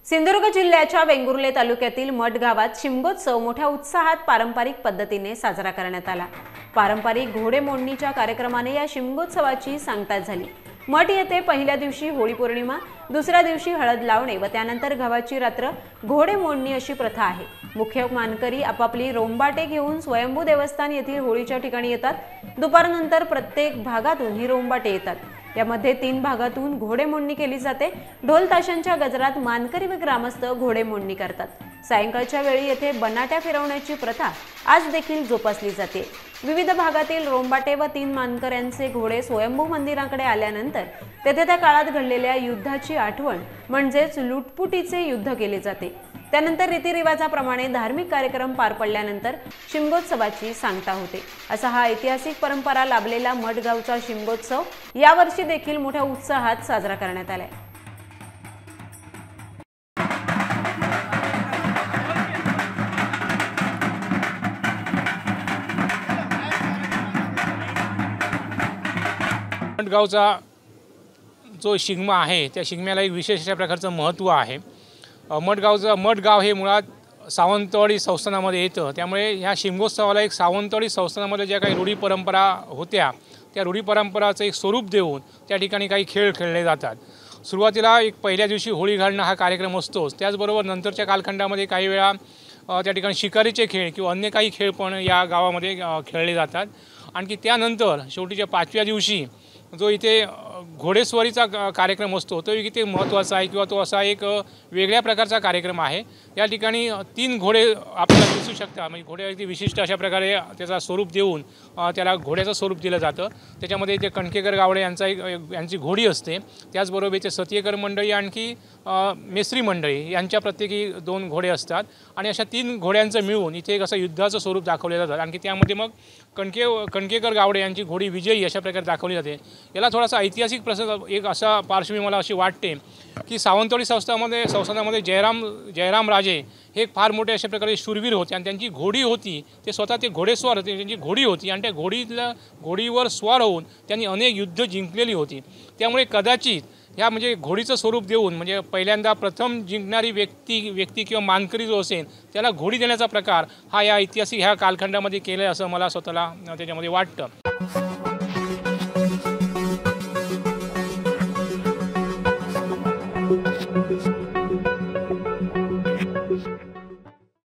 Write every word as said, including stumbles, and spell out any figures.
सिंधुदुर्ग जिल्ह्याच्या वेंगुर्ले तालुक्यातील मठ गावात शिमगोत्सव मोठ्या उत्साहात पारंपरिक पद्धतीने साजरा करण्यात आला। पारंपरिक घोडे मोडणीच्या कार्यक्रमाने या शिमगोत्सवाची सांगता झाली। मठ येथे पहिल्या दिवशी होळी पौर्णिमा, दुसऱ्या दिवशी हळद लावणे व त्यानंतर गव्हाची रात्र घोडे मोडणी अशी प्रथा आहे। मुख्य मानकरी आपापली रोंबाटे घेऊन स्वयंभू देवस्थान येथील होळीच्या ठिकाणी येतात। दुपारनंतर प्रत्येक भागातून ही रोंबाटे येतात। यामध्ये तीन भागातून घोडे मोडणी केली जाते। ढोल ताशांच्या गजरात मानकरी व ग्रामस्थ घोडे मोडणी करतात। सायंकाळच्या वेळी येथे बनाट्या फिरवण्याची प्रथा आज देखील जोपासली जाते। विविध भागातील रोंबाटे व तीन मानकऱ्यांचे घोडे स्वयंभू मंदिराकडे आल्यानंतर तेथे त्या काळात घडलेल्या युद्धाची आठवण म्हणजेच लुटपुटीचे युद्ध केले जाते। त्यानंतर रीतिरिवाजाप्रमाणे धार्मिक कार्यक्रम पार पडल्यानंतर शिमगोत्सवाची सांगता होते। असा हा ऐतिहासिक परंपरा लाभलेला मठगावचा शिमगोत्सव यावर्षी देखील मोठ्या उत्साहात साजरा करण्यात आला। मठगावचा जो शिगमा आहे त्या शिगम्याला एक विशेष अशा प्रकारचं महत्त्व आहे। मठगावचं मठगाव हे मुळात सावंतवाडी संस्थानामध्ये येतं, त्यामुळे ह्या शिमगोत्सवाला एक सावंतवाडी संस्थानामध्ये ज्या काही रूढी परंपरा होत्या त्या रूढी परंपराचं एक स्वरूप देऊन त्या ठिकाणी काही खेळ खेळले जातात। सुरुवातीला एक पहिल्या दिवशी होळी घालणं हा कार्यक्रम असतोच, त्याचबरोबर नंतरच्या कालखंडामध्ये काही वेळा त्या ठिकाणी शिकारीचे खेळ किंवा अन्य काही खेळ पण या गावामध्ये खेळले जातात। आणखी त्यानंतर शेवटीच्या पाचव्या दिवशी जो इथे घोडेस्वारीचा कार्यक्रम असतो तो इथे महत्त्वाचा आहे किंवा तो असा एक वेगळ्या प्रकारचा कार्यक्रम आहे। या ठिकाणी तीन घोडे आपल्याला दिसू शकतात, म्हणजे घोड्यावरती विशिष्ट अशा प्रकारे त्याचा स्वरूप देऊन त्याला घोड्याचं स्वरूप दिलं जातं। त्याच्यामध्ये इथे कणकेकर गावडे यांचा एक यांची घोडी असते, त्याचबरोबर इथे सतीयकर मंडळी आणखी मेस्त्री मंडळी यांच्या प्रत्येकी दोन घोडे असतात आणि अशा तीन घोड्यांचं मिळून इथे एक असं युद्धाचं स्वरूप दाखवले जातात। आणखी त्यामध्ये मग कणके कणकेकर गावडे यांची घोडी विजयी अशा प्रकारे दाखवली जाते। याला थोडासा ऐतिहासिक प्रसंग एक असा पार्श्वभूमी मला अशी वाटते की सावंतवाडी संस्थानामध्ये संस्थानामध्ये जयराम जयराम राजे हे एक फार मोठे अशा प्रकारे शूरवीर होते आणि त्यांची घोडी होती, ते स्वतः ते घोडेस्वार होते, त्यांची घोडी होती आणि त्या घोडीला घोडीवर स्वार होऊन त्यांनी अनेक युद्ध जिंकलेली होती। त्यामुळे कदाचित ह्या म्हणजे घोडीचं स्वरूप देऊन म्हणजे पहिल्यांदा प्रथम जिंकणारी व्यक्ती व्यक्ती किंवा मानकरी जो असेल त्याला घोडी देण्याचा प्रकार हा या ऐतिहासिक ह्या कालखंडामध्ये केला आहे असं मला स्वतःला त्याच्यामध्ये वाटतं।